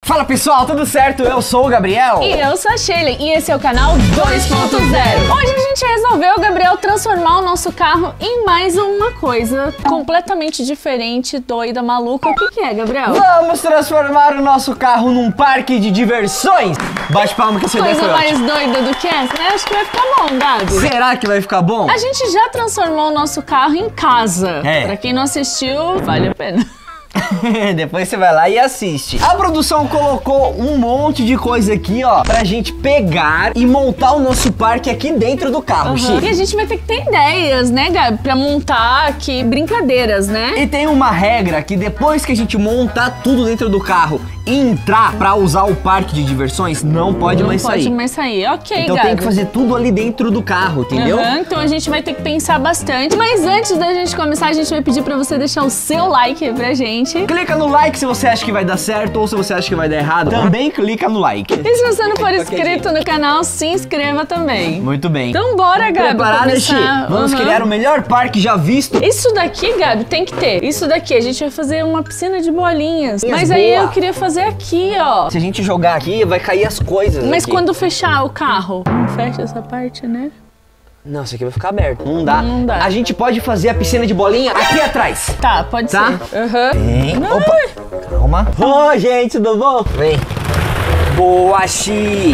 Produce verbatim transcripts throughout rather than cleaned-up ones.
Fala pessoal, tudo certo? Eu sou o Gabriel. E eu sou a Shirley, e esse é o canal dois ponto zero. Hoje a gente resolveu, Gabriel, transformar o nosso carro em mais uma coisa completamente diferente, doida, maluca. O que que é, Gabriel? Vamos transformar o nosso carro num parque de diversões. Bate palma que essa ideia Coisa foi mais ótima. doida do que essa, né? Acho que vai ficar bom, Gabi. Será que vai ficar bom? A gente já transformou o nosso carro em casa. É. Pra quem não assistiu, vale a pena. Depois você vai lá e assiste. A produção colocou um monte de coisa aqui, ó, pra gente pegar e montar o nosso parque aqui dentro do carro, Uhum. Chico. E a gente vai ter que ter ideias, né, Gabi? Pra montar aqui brincadeiras, né? E tem uma regra que depois que a gente montar tudo dentro do carro e entrar pra usar o parque de diversões, não pode não mais pode sair. mais sair. Ok, Então Gabi. tem que fazer tudo ali dentro do carro, entendeu? Uhum, então a gente vai ter que pensar bastante. Mas antes da gente começar, a gente vai pedir pra você deixar o seu like aí pra gente. Clica no like se você acha que vai dar certo ou se você acha que vai dar errado. Também clica no like. E se você não for inscrito no canal, se inscreva também. Muito bem. Então bora, Gabi, Preparada, Chi? começar. Vamos Uhum. criar o melhor parque já visto. Isso daqui, Gabi, tem que ter. Isso daqui, a gente vai fazer uma piscina de bolinhas. Bolinhas, Mas aí boa. eu queria fazer aqui, ó. Se a gente jogar aqui, vai cair as coisas. Mas aqui. quando fechar o carro, não fecha essa parte, né? Não, isso aqui vai ficar aberto. Não dá. Não dá. A gente pode fazer a piscina de bolinha aqui atrás. Tá, pode Tá? ser. Aham. Vem. Ai. Opa. Calma. Oi, gente, tudo bom? Vem. Boa, Chi.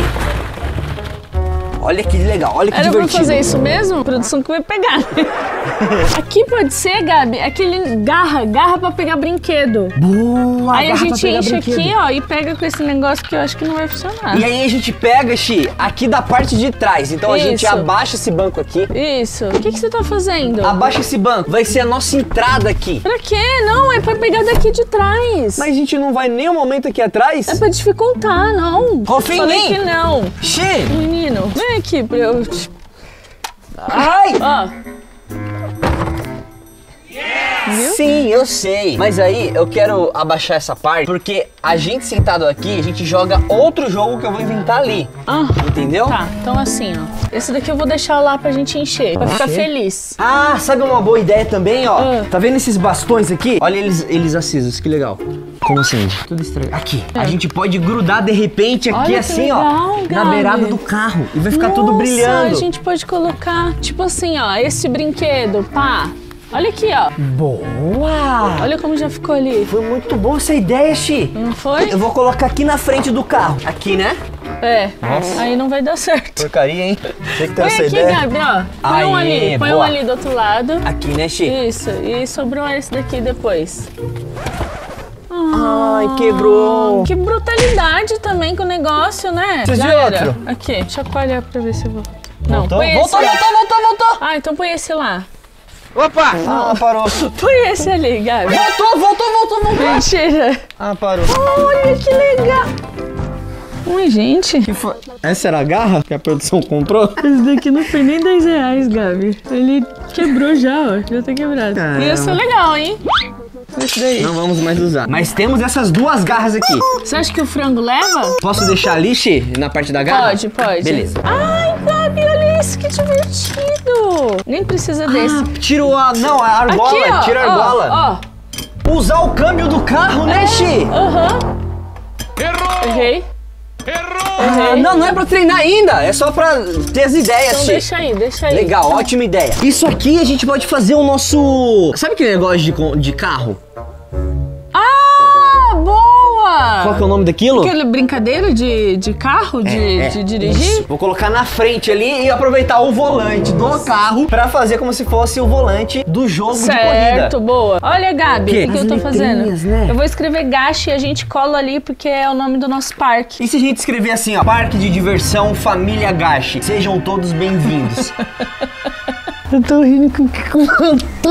Olha que legal, olha que Era pra divertido. fazer isso mesmo? A produção que vai pegar. Aqui pode ser, Gabi, aquele garra, garra pra pegar brinquedo. Boa, Aí a garra pra gente pegar enche brinquedo. aqui, ó, e pega com esse negócio que eu acho que não vai funcionar. E aí a gente pega, Chi, aqui da parte de trás. Então a gente Isso. abaixa esse banco aqui. Isso. O que, que você tá fazendo? Abaixa esse banco. Vai ser a nossa entrada aqui. Pra quê? Não, é pra pegar daqui de trás. Mas a gente não vai nem um momento aqui atrás? É pra dificultar, não. Confia em Falei mim. que não. Chi! Menino, vem aqui pra eu... te- Ai! Ó, Sim, eu sei. Mas aí eu quero abaixar essa parte porque a gente sentado aqui, a gente joga outro jogo que eu vou inventar ali. ah, Entendeu? tá. Então assim, ó. Esse daqui eu vou deixar lá pra gente encher, pra ficar Encher? feliz. Ah, sabe uma boa ideia também, ó? Ah. Tá vendo esses bastões aqui? Olha eles, eles acesos, que legal. Como acende? Tudo estranho. Aqui. A gente pode grudar de repente aqui Olha que assim, legal, ó. Na Gabi. beirada do carro. E vai ficar tudo Nossa, brilhando. a gente pode colocar, tipo assim, ó, esse brinquedo, pá. Olha aqui, ó. Boa! Olha como já ficou ali. Foi muito boa essa ideia, Chi. Não foi? Eu vou colocar aqui na frente do carro. Aqui, né? É. Aí não vai dar certo. Porcaria, hein? Você que tem Põe essa aqui, ideia. Gabi, ó. Põe um Aê, ali, põe um boa. ali do outro lado. Aqui, né, Chi? Isso, e sobrou esse daqui depois. Ai, quebrou. Que brutalidade também com o negócio, né? Precisa Já de era. outro? Aqui, chacoalha pra ver se eu vou. Não, Voltou? põe Voltou, esse. voltou, voltou, voltou. Ah, então põe esse lá. Opa! Ah, parou. Põe esse ali, Gabi. Voltou, voltou, voltou, voltou. Mentira. Ah, parou. Olha que legal. Ui, gente. Que foi? Essa era a garra que a produção comprou? Esse daqui não foi nem dez reais, Gabi. Ele quebrou já, ó. Já tá quebrado. Caramba. Ia ser legal, hein? Esse daí. Não vamos mais usar. Mas temos essas duas garras aqui. Você acha que o frango leva? Posso deixar ali, Chi, na parte da garra? Pode, pode. Beleza. Ai, Gabi, olha isso, que divertido. Nem precisa desse. Ah, tiro a... Não, a argola. Aqui, ó. Tira a ó, argola. Ó. Usar o câmbio do carro, né, Chi? Aham. Errou! Errei. Ah, Errei. não, não é pra treinar ainda. É só pra ter as ideias, Então Chi. deixa aí, deixa aí. Legal, ótima ideia. Isso aqui a gente pode fazer o nosso... Sabe aquele negócio de, con- de carro? Ah, boa! Qual que é o nome daquilo? Aquela brincadeira de, de carro, de, É, de é, dirigir? isso. Vou colocar na frente ali e aproveitar o volante do carro pra fazer como se fosse o volante do jogo de Certo, corrida. boa. Olha, Gabi, Que? o que, que As eu tô fazendo? letrinhas, né? Eu vou escrever Gashi e a gente cola ali porque é o nome do nosso parque. E se a gente escrever assim, ó, Parque de Diversão Família Gashi, sejam todos bem-vindos. Eu tô rindo com com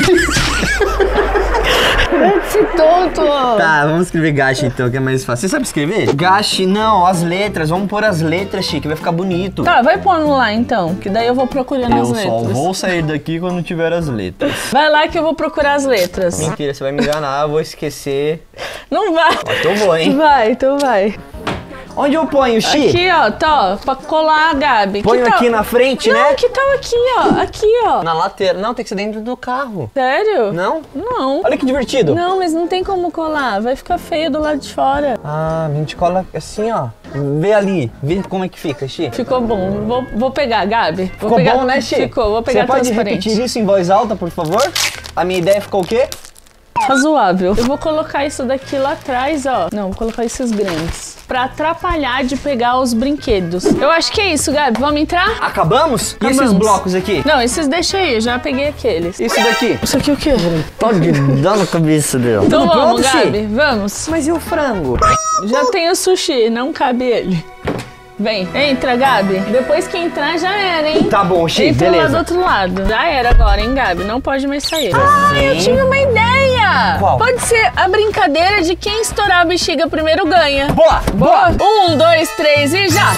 esse tonto, ó. Tá, vamos escrever Gashi então, que é mais fácil. Você sabe escrever? Gashi, não, as letras, vamos pôr as letras, Chique, vai ficar bonito. Tá, vai pondo lá então, que daí eu vou procurando Eu as só letras. vou sair daqui quando tiver as letras. Vai lá que eu vou procurar as letras. Mentira, você vai me enganar, eu vou esquecer. Não vai. Ó, tô bom, hein? Vai, então vai. Onde eu ponho, Xi? Aqui, ó, tá, ó, pra colar, Gabi. Ponho que aqui tal... na frente, não, né? Não, que tal aqui, ó, aqui, ó. Na lateral. Não, tem que ser dentro do carro. Sério? Não? Não. Olha que divertido. Não, mas não tem como colar, vai ficar feio do lado de fora. Ah, a gente cola assim, ó. Vê ali, vê como é que fica, Xi. Ficou bom, vou, vou pegar, Gabi. Vou Ficou pegar... bom, né, Xi? Ficou, vou pegar Você pode transparente. repetir isso em voz alta, por favor? A minha ideia ficou o quê? Razoável. Eu vou colocar isso daqui lá atrás, ó. Não, vou colocar esses grandes. Pra atrapalhar de pegar os brinquedos. Eu acho que é isso, Gabi. Vamos entrar? Acabamos? E esses Acabamos. blocos aqui? Não, esses deixa aí, eu já peguei aqueles. Isso daqui? Isso aqui o quê? Pode dar na cabeça dele. Então Tudo vamos, pronto, Xi? Gabi, vamos. Mas e o frango? Já tem o sushi, não cabe ele. Vem, entra, Gabi. Depois que entrar, já era, hein? Tá bom, Xi, entra lá do beleza. outro lado. Já era agora, hein, Gabi? Não pode mais sair. Ah, eu tive uma ideia! Qual? Pode ser a brincadeira de quem estourar a bexiga primeiro ganha. Boa, boa. Um, dois, três e já!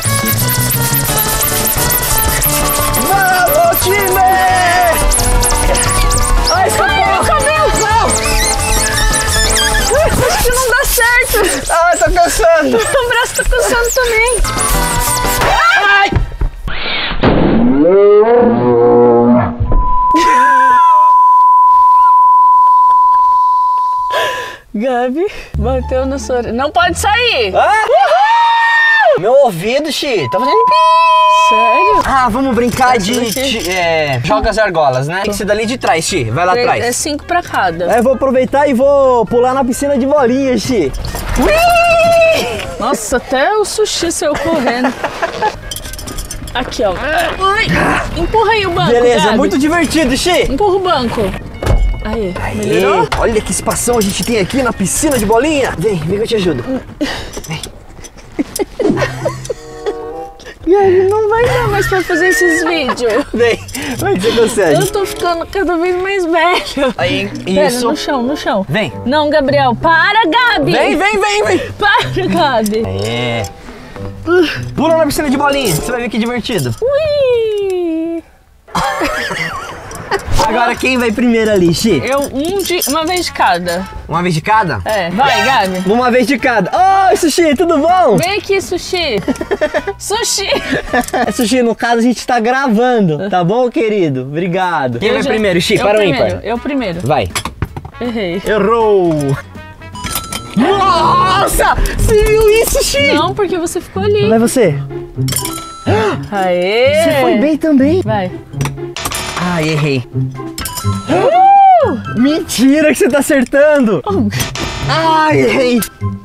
Vamos, time! Ai, Ai, meu cabelo! Não! Acho que não dá certo! Ai, tô cansando. O braço tá coçando também. Ai! Gabi, bateu na sua orelha. Não pode sair! Ah! Meu ouvido, Xi, tá fazendo pi. Sério? Ah, vamos brincar de... daqui? de- é, joga as argolas, né? Tem que ser dali de trás, Xi. Vai lá É atrás. cinco pra cada. É, vou aproveitar e vou pular na piscina de bolinha, Xi. Nossa, até o sushi saiu correndo. Aqui, ó. Ai, empurra aí o banco, Beleza, Gabi. muito divertido, Xi. Empurra o banco. Aí, melhorou? Ê, olha que espação a gente tem aqui na piscina de bolinha. Vem, vem que eu te ajudo. Gabi, não vai dar mais pra fazer esses vídeos. Vem, vai que você consegue. Eu tô ficando cada vez mais velho. Aí, Pera, isso. no chão, no chão. Vem. Não, Gabriel, para, Gabi. Vem, vem, vem, vem. Para, Gabi. É. Pula na piscina de bolinha, você vai ver que divertido. Ui. Agora quem vai primeiro ali, Xi? Eu, um de, uma vez de cada. Uma vez de cada? É, vai, Gabi. Uma vez de cada. Oi, Sushi, tudo bom? Vem aqui, sushi. Sushi. Sushi, no caso a gente tá gravando, tá bom, querido? Obrigado. Quem Eu vai já- primeiro, Xi? eu Para o primeiro, ímpar. Eu primeiro. Vai. Errei. Errou. Nossa! Você viu isso, Xi? Não, porque você ficou ali. Vai você. Aê. Você foi bem também. Vai. Ai, errei. Uh! Mentira que você tá acertando. Ai, errei.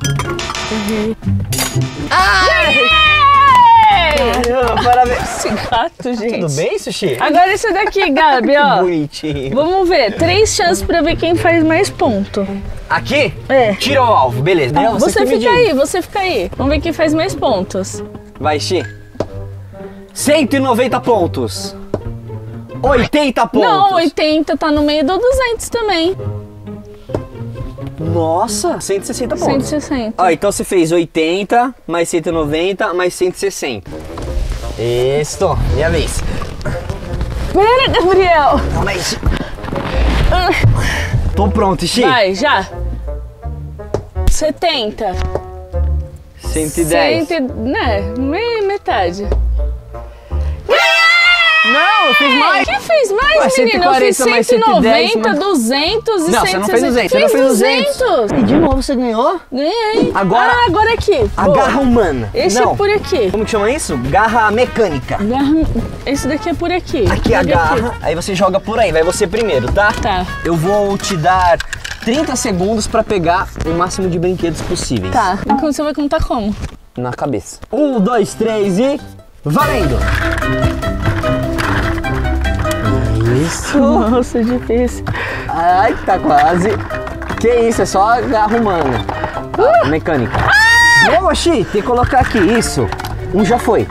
Ai! Caramba, parabéns. Esse gato, gente. Tudo bem, Sushi? Agora esse daqui, Gabi, ó. Bonitinho. Vamos ver. Três chances pra ver quem faz mais ponto. Aqui? É. Tira o alvo, beleza. É Você que me fica diz. aí, você fica aí. Vamos ver quem faz mais pontos. Vai, Xi. cento e noventa pontos. oitenta pontos. Não, oitenta tá no meio do duzentos também. Nossa, cento e sessenta cento e pontos. sessenta. Ó, então você fez oitenta, mais cento e noventa, mais cento e sessenta. Isso, minha vez. Pera, Gabriel. Calma aí, Xi. Tô pronto, Xi. Vai, já. setenta. cento e dez. Cento e... Né, me- metade. Não, eu fiz mais. Quem fez mais, Ué, menino? Eu fiz cento e quarenta mais cento e noventa, cento e dez, duzentos e Não, cento e sessenta. você não fez duzentos, você não fez duzentos. E de novo você ganhou? Ganhei. Agora- Ah, agora aqui. A Boa. garra humana. Esse Não. é por aqui. Como que chama isso? Garra mecânica. Garra... Esse daqui é por aqui. Aqui é a Olha garra, aí você joga por aí, vai você primeiro, tá? Tá. Eu vou te dar trinta segundos pra pegar o máximo de brinquedos possíveis. Tá. Então você vai contar como? Na cabeça. Um, dois, três e... valendo! Isso. Nossa, difícil. Ai, tá quase. Que isso, é só a garra humana. Ah, mecânica. Boa, Xi, tem que colocar aqui, isso. Um já foi.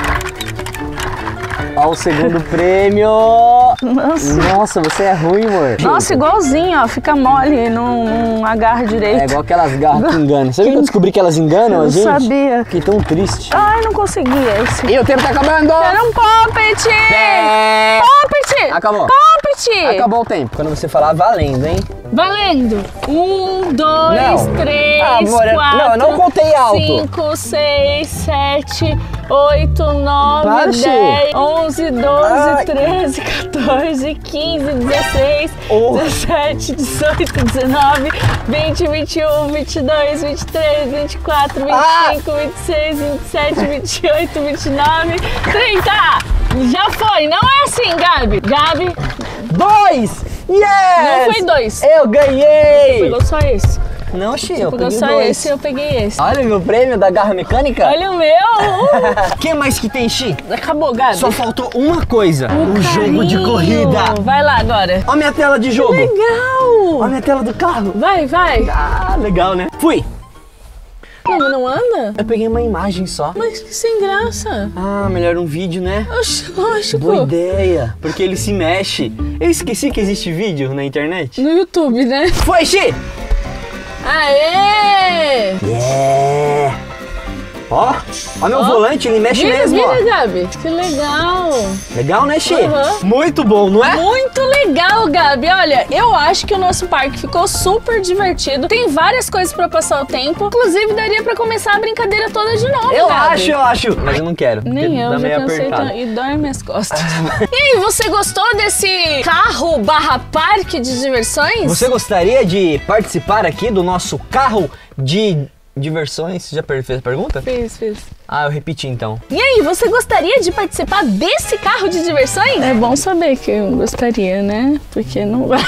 Ó, o segundo prêmio. Nossa. Nossa, você é ruim, amor. Nossa, igualzinho, ó. Fica mole, não, não agarra direito. É igual aquelas garras que enganam. Sabe que eu descobri que elas enganam a Eu gente? sabia. Fiquei tão triste. Ai, não consegui esse. E o tempo tá acabando! Era um poppet! É... Poppet! Acabou. Poppet! Acabou o tempo. Quando você falar valendo, hein? Valendo! Um, dois, Não. três, Ah, amor, eu- quatro, não, eu não contei alto. cinco, seis, sete, oito, Para, nove, Xê. dez, onze, doze, Ai. treze, quatorze, quinze, dezesseis, Oh. dezessete, dezoito, dezenove, vinte, vinte e um, vinte e dois, vinte e três, vinte e quatro, vinte e cinco, vinte e seis, vinte e sete, vinte e oito, vinte e nove, trinta! Já foi, não é assim, Gabi. Gabi, Dois! Yes! não foi dois. Eu ganhei! Pegou só esse. Não, Xê, eu Pegou peguei só dois. esse e eu peguei esse. Olha meu prêmio da garra mecânica. Olha o meu! O que mais que tem, Xê? Acabou, Gabi. Só faltou uma coisa. O jogo de Carrinho. corrida. Vai lá agora. Olha minha tela de jogo. Olha Legal! minha tela do carro. Vai, vai. Ah, legal, né? Fui. Não, mas não anda? Eu peguei uma imagem só. Mas que sem graça. Ah, melhor um vídeo, né? Oxe, lógico. Boa ideia. Porque ele se mexe. Eu esqueci que existe vídeo na internet. No YouTube, né? Foi, Xê! Aê! Yeah! Ó, ó meu Ó. volante, ele mexe Vira, mesmo, vira, ó. Gabi. Que legal. Legal, né, Xê? Aham. Muito bom, não é? Muito legal, Gabi. Olha, eu acho que o nosso parque ficou super divertido. Tem várias coisas pra passar o tempo. Inclusive, daria pra começar a brincadeira toda de novo, Eu Gabi. acho, eu acho. Mas eu não quero. porque Nem eu, tá já meio cansei apertado. tanto. E dói minhas costas. E aí, você gostou desse carro barra parque de diversões? Você gostaria de participar aqui do nosso carro de diversões? Já per- fez a pergunta? Fiz, fiz. Ah, eu repeti então. E aí, você gostaria de participar desse carro de diversões? É bom saber que eu gostaria, né? Porque não vai.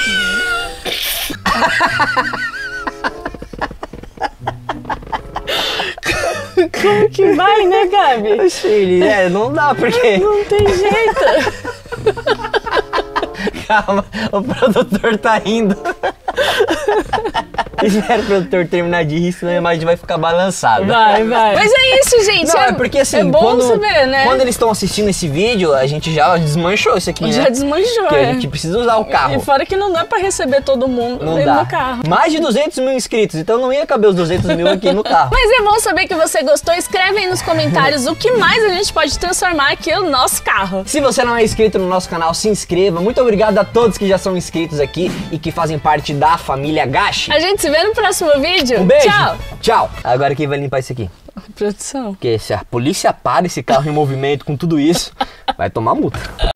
Como que vai, né, Gabi? Achei, é, não dá porque... Não tem jeito. Calma, o produtor tá rindo. Espera o produtor terminar de rir, senão a imagem vai ficar balançada. Vai, vai. Mas é isso, gente. Não, é porque assim, é bom quando, saber, né? quando eles estão assistindo esse vídeo, a gente já desmanchou isso aqui, né? Já desmanchou, Porque é. a gente precisa usar o carro. E fora que não dá pra receber todo mundo Não dentro dá. do carro. Mais de duzentos mil inscritos, então não ia caber os duzentos mil aqui no carro. Mas é bom saber que você gostou. Escreve aí nos comentários o que mais a gente pode transformar aqui no nosso carro. Se você não é inscrito no nosso canal, se inscreva. Muito obrigado a todos que já são inscritos aqui e que fazem parte da família Gashi. A gente se vê no próximo vídeo. Um beijo. Tchau. Tchau. Agora quem vai limpar isso aqui? Produção. Porque se a polícia para esse carro em movimento com tudo isso, vai tomar multa.